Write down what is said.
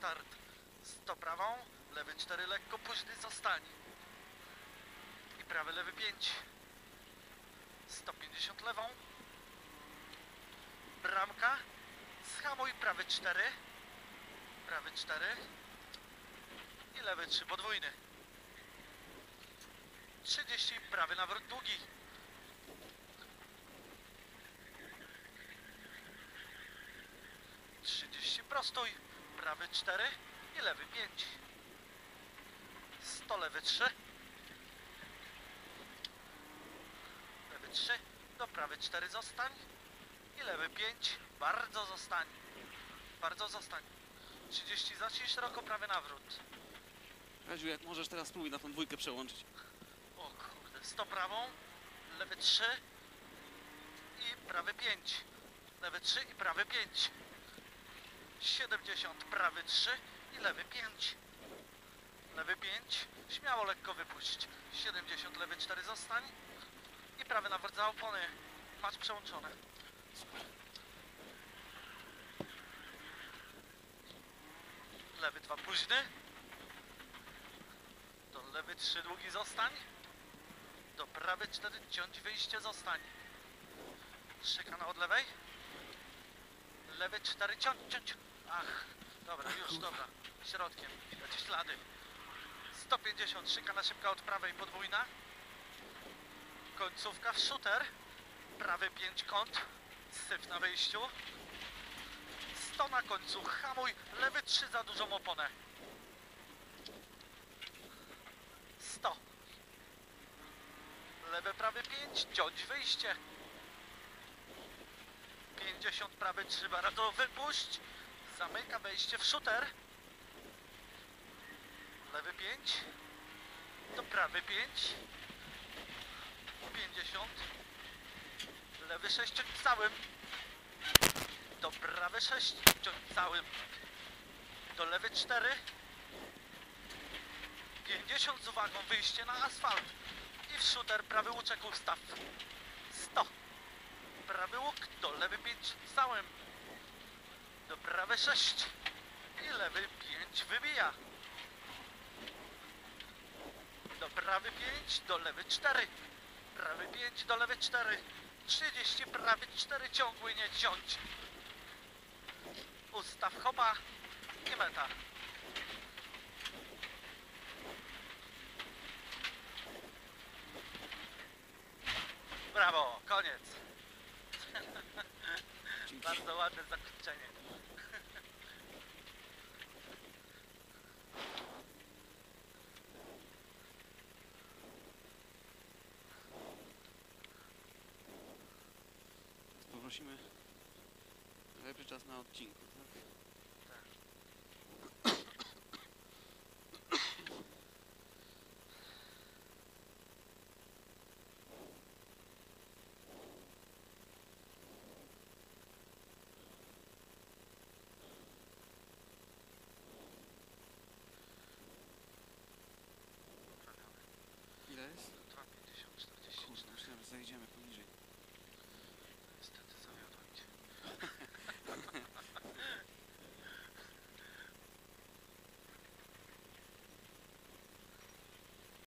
start. 100 prawą, lewy 4 lekko, późny zostań. I prawy, lewy 5. 150 lewą. Bramka. Zhamuj, prawy 4. Prawy 4. I lewy 3 podwójny. 30, prawy nawrót długi. 30, prostuj. Prawy 4 i lewy 5. 100, lewy 3. Lewy 3. Do prawy 4 zostań. I lewy 5. Bardzo zostań. Bardzo zostań. 30, zacznij szeroko, prawy nawrót. Kaziu, jak możesz, teraz spróbuj na tą dwójkę przełączyć. O kurde, 100 prawą, lewy 3 i prawy 5. Lewy 3 i prawy 5. 70, prawy 3 i lewy 5. Lewy 5, śmiało lekko wypuść. 70, lewy 4 zostań. I prawy nawrót za opony. Masz przełączone. Lewy 2 późny. Do lewy 3 długi zostań. Do prawy 4 ciąć wyjście zostań. Szykana od lewej. Lewy 4 ciąć. Ach, dobra, już, dobra. Środkiem, widać ślady. 150, szykana szybka od prawej, podwójna. Końcówka w shooter. Prawy 5 kąt. Syf na wyjściu. 100 na końcu, hamuj. Lewy 3 za dużą oponę. 100. Lewy, prawy 5, ciąć wyjście. 50, prawy 3, bardzo wypuść. Zamyka wejście w shooter. Lewy 5. Do prawy 5. 50. Lewy 6 ciąć całym. Do prawy 6 ciąć całym. Do lewy 4. 50 z uwagą, wyjście na asfalt. I w shooter prawy łuczek ustaw. 100. Prawy łuk do lewy 5 całym. Do prawy 6. I lewy 5 wybija. Do prawy 5, do lewy 4. Prawy 5, do lewy 4. 30, prawy 4 ciągły, nie ciąć. Ustaw hopa i meta. Brawo, koniec. Dzięki. Bardzo ładne zakończenie. Poprosimy lepszy czas na odcinku, tak?